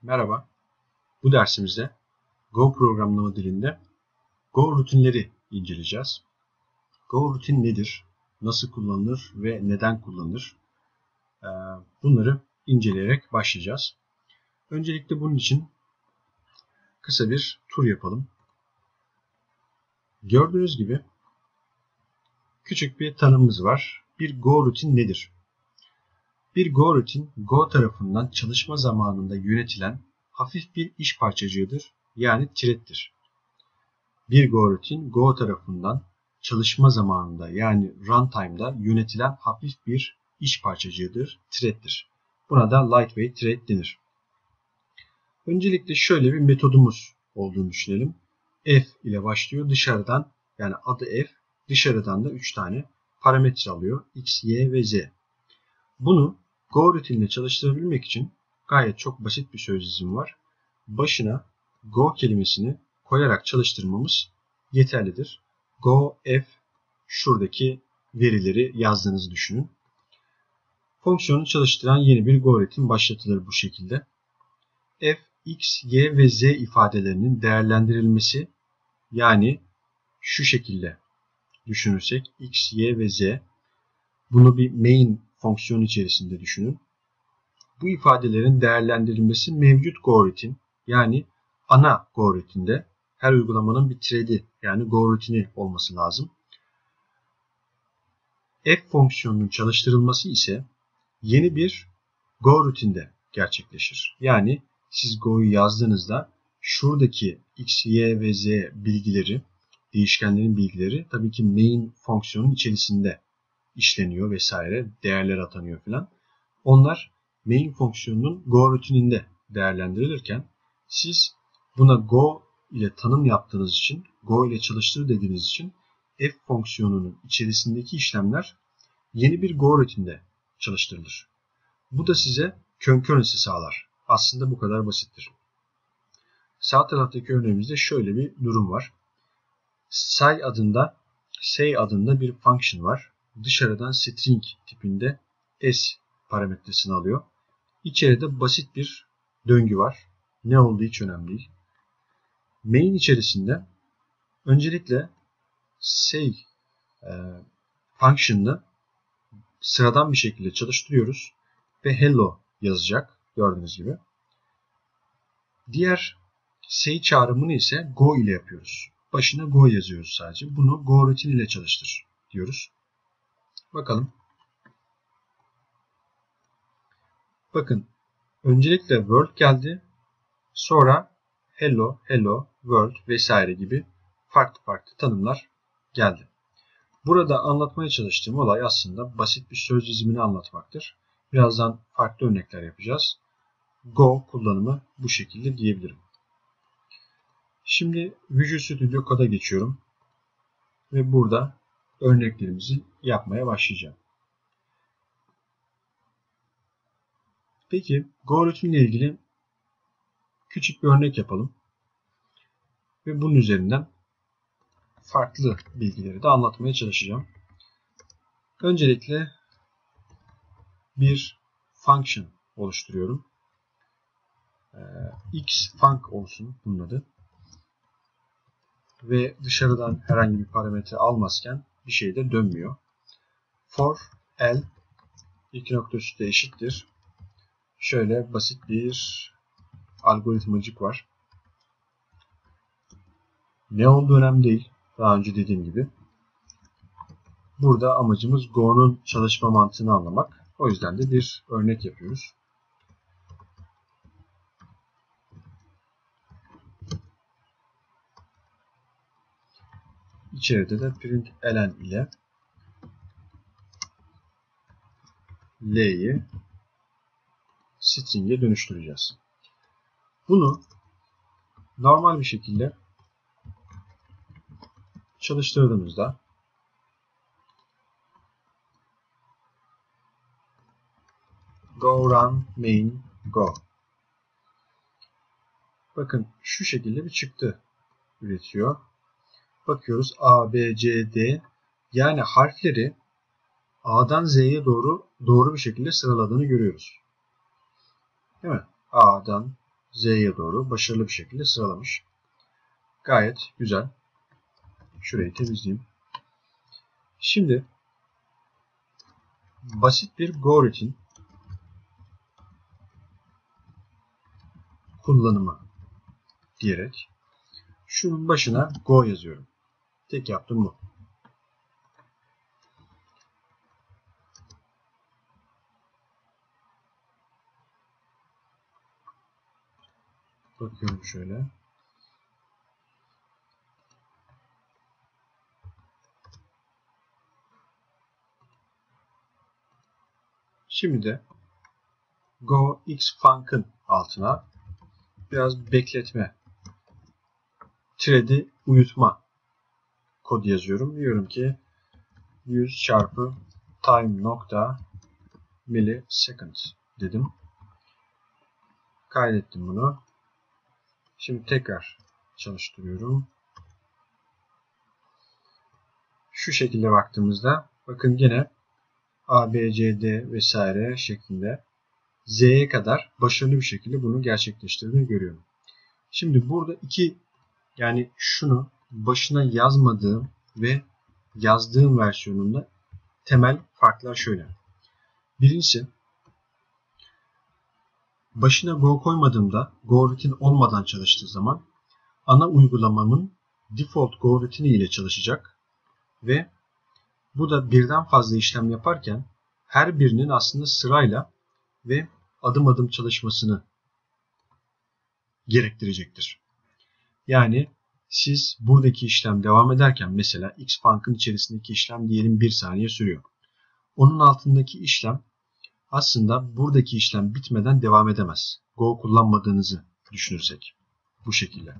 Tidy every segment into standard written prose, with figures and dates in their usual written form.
Merhaba, bu dersimizde Go programlama dilinde Go rutinleri inceleyeceğiz. Go rutin nedir, nasıl kullanılır ve neden kullanılır? Bunları inceleyerek başlayacağız. Öncelikle bunun için kısa bir tur yapalım. Gördüğünüz gibi küçük bir tanımımız var. Bir Go rutin nedir? Bir Go rutin, Go tarafından çalışma zamanında yönetilen hafif bir iş parçacığıdır, yani thread'tir. Bir Go rutin, Go tarafından çalışma zamanında yani runtime'da yönetilen hafif bir iş parçacığıdır, thread'dir. Buna da lightweight thread denir. Öncelikle şöyle bir metodumuz olduğunu düşünelim. F ile başlıyor dışarıdan, yani adı F, dışarıdan da 3 tane parametre alıyor. X, Y ve Z. Bunu Go rutinle çalıştırabilmek için gayet çok basit bir söz dizimi var. Başına Go kelimesini koyarak çalıştırmamız yeterlidir. Go F, şuradaki verileri yazdığınızı düşünün. Fonksiyonu çalıştıran yeni bir Go rutin başlatılır bu şekilde. F, X, Y ve Z ifadelerinin değerlendirilmesi, yani şu şekilde düşünürsek X, Y ve Z, bunu bir main fonksiyon içerisinde düşünün. Bu ifadelerin değerlendirilmesi mevcut Go rutin, yani ana Go rutinde her uygulamanın bir thread'i, yani Go rutini olması lazım. F fonksiyonunun çalıştırılması ise yeni bir Go rutinde gerçekleşir. Yani siz Go'yu yazdığınızda şuradaki X, Y ve Z bilgileri, değişkenlerin bilgileri tabii ki main fonksiyonun içerisinde işleniyor vesaire, değerler atanıyor filan. Onlar main fonksiyonunun Go rutininde değerlendirilirken siz buna Go ile tanım yaptığınız için, Go ile çalıştır dediğiniz için F fonksiyonunun içerisindeki işlemler yeni bir Go rutinde çalıştırılır. Bu da size concurrency sağlar. Aslında bu kadar basittir. Sağ taraftaki örneğimizde şöyle bir durum var. Say adında bir function var. Dışarıdan string tipinde s parametresini alıyor. İçeride basit bir döngü var. Ne olduğu hiç önemli değil. Main içerisinde öncelikle say function'ını sıradan bir şekilde çalıştırıyoruz ve hello yazacak gördüğünüz gibi. Diğer say çağrımını ise go ile yapıyoruz. Başına go yazıyoruz sadece. Bunu go rutin ile çalıştır diyoruz. Bakalım. Bakın, öncelikle world geldi. Sonra hello, hello, world vesaire gibi farklı farklı tanımlar geldi. Burada anlatmaya çalıştığım olay aslında basit bir söz dizimini anlatmaktır. Birazdan farklı örnekler yapacağız. Go kullanımı bu şekilde diyebilirim. Şimdi Visual Studio Code'a geçiyorum. Ve burada örneklerimizi yapmaya başlayacağım. Peki Go rutin ile ilgili küçük bir örnek yapalım. Ve bunun üzerinden farklı bilgileri de anlatmaya çalışacağım. Öncelikle bir function oluşturuyorum. Xfunc olsun bunun adı. Ve dışarıdan herhangi bir parametre almazken bir şey de dönmüyor. For L iki nokta üstü eşittir. Şöyle basit bir algoritmacık var. Ne olduğu önemli değil. Daha önce dediğim gibi. Burada amacımız Go'nun çalışma mantığını anlamak. O yüzden de bir örnek yapıyoruz. İçeride de println ile L'yi string'e dönüştüreceğiz. Bunu normal bir şekilde çalıştırdığımızda go run main go. Bakın şu şekilde bir çıktı üretiyor. Bakıyoruz A, B, C, D, yani harfleri A'dan Z'ye doğru bir şekilde sıraladığını görüyoruz. Değil mi? A'dan Z'ye doğru başarılı bir şekilde sıralamış. Gayet güzel. Şurayı temizleyeyim. Şimdi basit bir Go rutin kullanımı diyerek şunun başına Go yazıyorum. Tek yaptığım bu. Bakıyorum şöyle. Şimdi de Go X Funk'ın altına biraz bekletme, thread'i uyutma kodu yazıyorum. Diyorum ki 100 çarpı time nokta millisecond dedim. Kaydettim bunu. Şimdi tekrar çalıştırıyorum. Şu şekilde baktığımızda bakın gene A, B, C, D vesaire şeklinde Z'ye kadar başarılı bir şekilde bunu gerçekleştirdiğini görüyorum. Şimdi burada yani şunu başına yazmadığım ve yazdığım versiyonunda temel farklar şöyle. Birincisi, başına Go koymadığımda, Go rutin olmadan çalıştığı zaman ana uygulamamın default Go rutini ile çalışacak ve bu da birden fazla işlem yaparken her birinin aslında sırayla ve adım adım çalışmasını gerektirecektir. Yani siz buradaki işlem devam ederken mesela X Funk'ın içerisindeki işlem diyelim 1 saniye sürüyor. Onun altındaki işlem aslında buradaki işlem bitmeden devam edemez. Go kullanmadığınızı düşünürsek. Bu şekilde.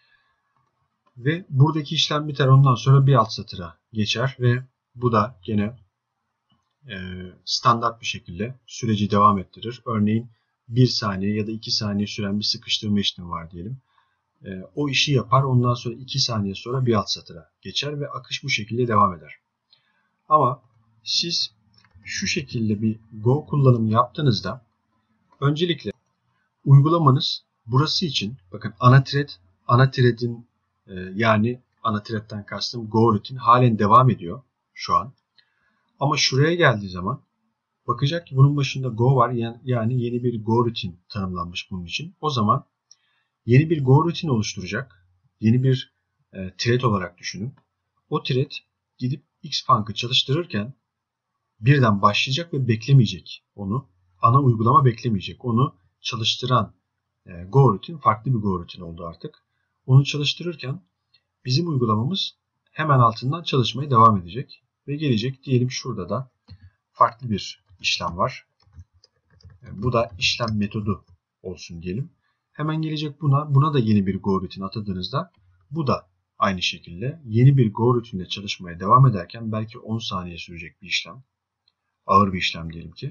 Ve buradaki işlem biter. Ondan sonra bir alt satıra geçer ve bu da gene standart bir şekilde süreci devam ettirir. Örneğin 1 saniye ya da 2 saniye süren bir sıkıştırma işlemi var diyelim. O işi yapar. Ondan sonra 2 saniye sonra bir alt satıra geçer ve akış bu şekilde devam eder. Ama siz şu şekilde bir Go kullanımı yaptığınızda öncelikle uygulamanız burası için bakın ana thread'in yani ana thread'den kastım Go rutin halen devam ediyor şu an. Ama şuraya geldiği zaman bakacak ki bunun başında Go var, yani yeni bir Go rutin tanımlanmış bunun için. O zaman yeni bir Go rutin oluşturacak. Yeni bir thread olarak düşünün. O thread gidip Xfunk'ı çalıştırırken birden başlayacak ve beklemeyecek onu. Ana uygulama beklemeyecek. Onu çalıştıran Go rutin farklı bir Go rutin oldu artık. Onu çalıştırırken bizim uygulamamız hemen altından çalışmaya devam edecek. Ve gelecek diyelim şurada da farklı bir işlem var. Bu da işlem metodu olsun diyelim. Hemen gelecek buna da yeni bir Go rutin atadığınızda bu da aynı şekilde yeni bir Go rutinle çalışmaya devam ederken belki 10 saniye sürecek bir işlem. Ağır bir işlem diyelim ki.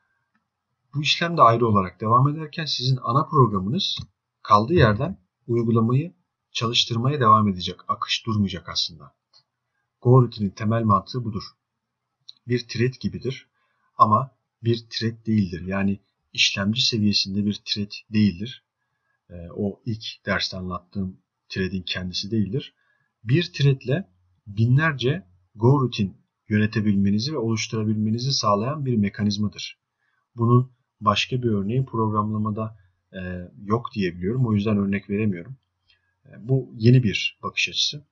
Bu işlem de ayrı olarak devam ederken sizin ana programınız kaldığı yerden uygulamayı çalıştırmaya devam edecek. Akış durmayacak aslında. Go rutinin temel mantığı budur. Bir thread gibidir ama bir thread değildir. Yani işlemci seviyesinde bir thread değildir. O ilk derste anlattığım thread'in kendisi değildir. Bir thread'le binlerce Go rutin yönetebilmenizi ve oluşturabilmenizi sağlayan bir mekanizmadır. Bunun başka bir örneği programlamada yok diyebiliyorum. O yüzden örnek veremiyorum. Bu yeni bir bakış açısı.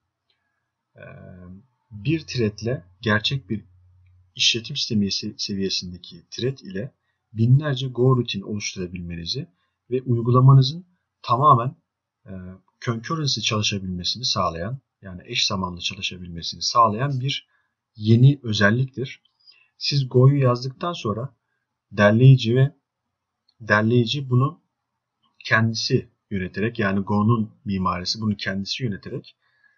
Bir thread'le gerçek bir işletim sistemi seviyesindeki thread ile binlerce Go rutin oluşturabilmenizi ve uygulamanızın tamamen concurrency çalışabilmesini sağlayan, yani eş zamanlı çalışabilmesini sağlayan bir yeni özelliktir. Siz Go'yu yazdıktan sonra derleyici bunu kendisi yöneterek, yani Go'nun mimarisi bunu kendisi yöneterek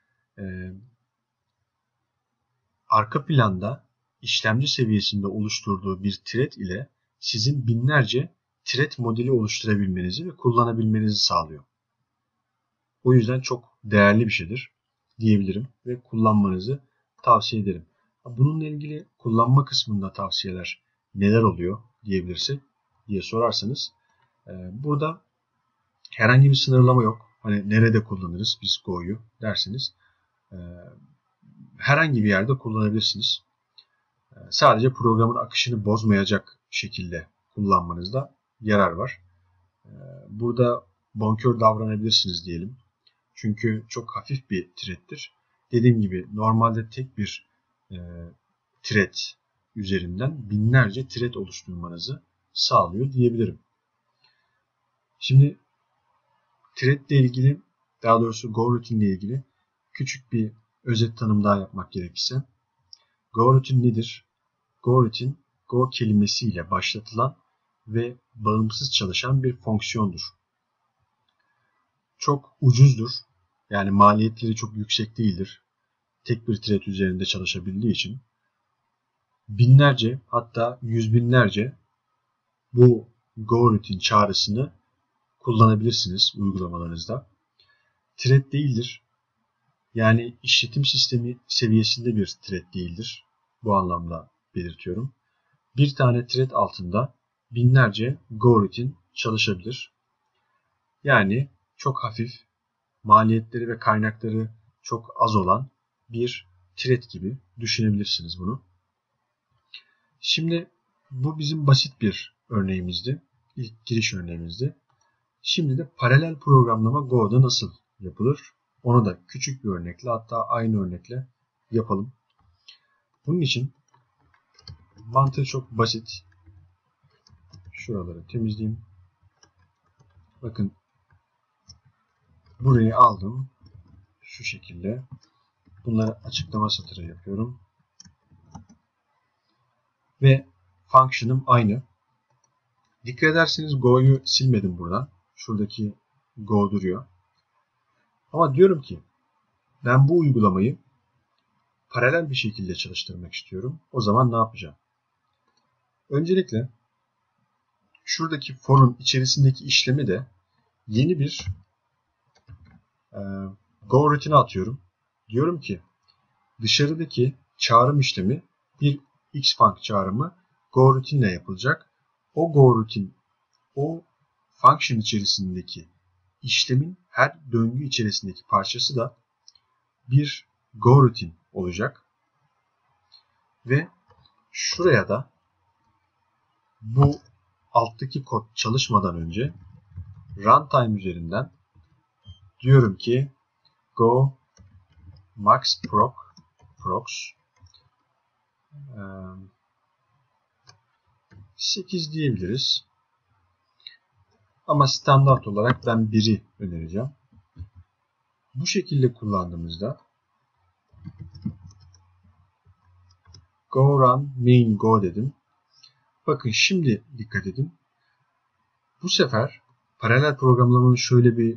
arka planda işlemci seviyesinde oluşturduğu bir thread ile sizin binlerce thread modeli oluşturabilmenizi ve kullanabilmenizi sağlıyor. O yüzden çok değerli bir şeydir diyebilirim ve kullanmanızı tavsiye ederim. Bununla ilgili kullanma kısmında tavsiyeler neler oluyor diye sorarsanız burada Herhangi bir sınırlama yok. Hani nerede kullanırız biz Go'yu derseniz herhangi bir yerde kullanabilirsiniz. Sadece programın akışını bozmayacak şekilde kullanmanızda yarar var. Burada bonkör davranabilirsiniz diyelim. Çünkü çok hafif bir thread'tir. Dediğim gibi normalde tek bir thread üzerinden binlerce thread oluşturmanızı sağlıyor diyebilirim. Şimdi thread ile ilgili, daha doğrusu GoRoutine ile ilgili küçük bir özet tanım daha yapmak gerekirse. GoRoutine nedir? GoRoutine, Go kelimesiyle başlatılan ve bağımsız çalışan bir fonksiyondur. Çok ucuzdur. Yani maliyetleri çok yüksek değildir. Tek bir thread üzerinde çalışabildiği için binlerce, hatta yüz binlerce bu GoRoutine çağrısını kullanabilirsiniz uygulamalarınızda. Thread değildir. Yani işletim sistemi seviyesinde bir thread değildir. Bu anlamda belirtiyorum. Bir tane thread altında binlerce GoRoutine çalışabilir. Yani çok hafif, maliyetleri ve kaynakları çok az olan bir thread gibi düşünebilirsiniz bunu. Şimdi bu bizim basit bir örneğimizdi. İlk giriş örneğimizdi. Şimdi de paralel programlama Go'da nasıl yapılır? Onu da küçük bir örnekle, hatta aynı örnekle yapalım. Bunun için mantığı çok basit. Şuraları temizleyeyim. Bakın burayı aldım. Şu şekilde. Bunları açıklama satırı yapıyorum. Ve function'ım aynı. Dikkat ederseniz Go'yu silmedim buradan. Şuradaki Go duruyor. Ama diyorum ki ben bu uygulamayı paralel bir şekilde çalıştırmak istiyorum. O zaman ne yapacağım? Öncelikle şuradaki for'un içerisindeki işlemi de yeni bir Go rutine atıyorum. Diyorum ki dışarıdaki çağrım işlemi bir xfunc çağrımı Go routine ile yapılacak. O Go routine, o function içerisindeki işlemin her döngü içerisindeki parçası da bir Go routine olacak. Ve şuraya da bu alttaki kod çalışmadan önce runtime üzerinden diyorum ki go max prox 8 diyebiliriz. Ama standart olarak ben 1'i önereceğim. Bu şekilde kullandığımızda go run main go dedim. Bakın şimdi dikkat edin. Bu sefer paralel programlamanın şöyle bir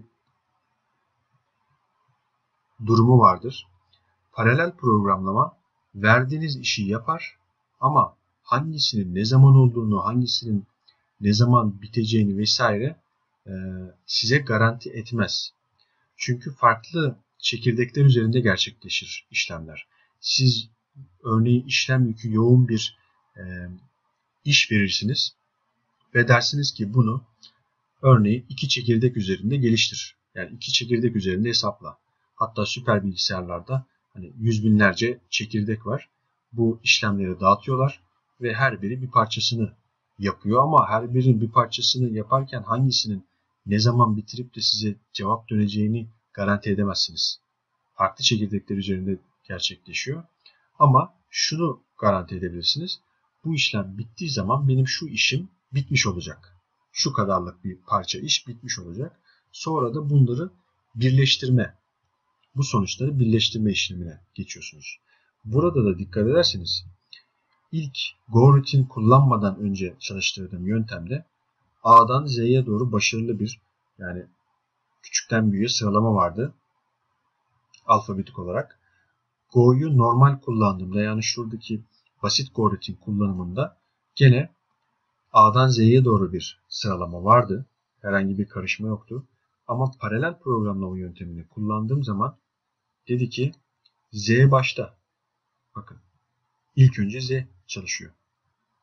durumu vardır. Paralel programlama verdiğiniz işi yapar ama hangisinin ne zaman olduğunu, hangisinin ne zaman biteceğini vesaire size garanti etmez. Çünkü farklı çekirdekler üzerinde gerçekleşir işlemler. Siz örneğin işlem yükü yoğun bir iş verirsiniz ve dersiniz ki bunu örneğin 2 çekirdek üzerinde geliştir. Yani 2 çekirdek üzerinde hesapla. Hatta süper bilgisayarlarda hani yüz binlerce çekirdek var. Bu işlemleri dağıtıyorlar ve her biri bir parçasını yapıyor ama her birinin bir parçasını yaparken hangisinin ne zaman bitirip de size cevap döneceğini garanti edemezsiniz. Farklı çekirdekler üzerinde gerçekleşiyor. Ama şunu garanti edebilirsiniz. Bu işlem bittiği zaman benim şu işim bitmiş olacak. Şu kadarlık bir parça iş bitmiş olacak. Sonra da bunları birleştirme, bu sonuçları birleştirme işlemine geçiyorsunuz. Burada da dikkat ederseniz ilk GoRoutine kullanmadan önce çalıştırdığım yöntemde A'dan Z'ye doğru başarılı bir, yani küçükten büyüğe sıralama vardı alfabetik olarak. Go'yu normal kullandığımda, yani şuradaki basit GoRoutine kullanımında gene A'dan Z'ye doğru bir sıralama vardı. Herhangi bir karışma yoktu. Ama paralel programlama yöntemini kullandığım zaman dedi ki Z başta. Bakın ilk önce Z çalışıyor.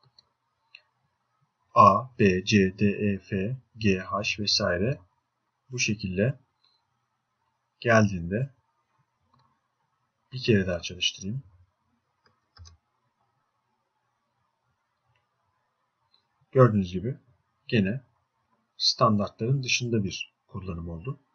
A, B, C, D, E, F, G, H vesaire bu şekilde geldiğinde bir kere daha çalıştırayım. Gördüğünüz gibi gene standartların dışında bir kullanım oldu.